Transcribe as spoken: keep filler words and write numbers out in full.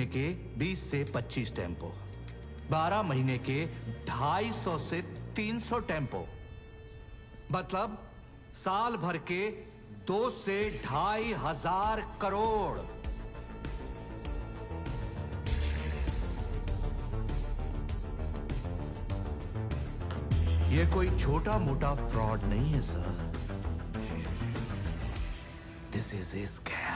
के बीस से पच्चीस टेम्पो, बारह महीने के ढाई सौ से तीन सौ टेम्पो, मतलब साल भर के दो से ढाई हजार करोड़। ये कोई छोटा मोटा फ्रॉड नहीं है sir, this is a scam.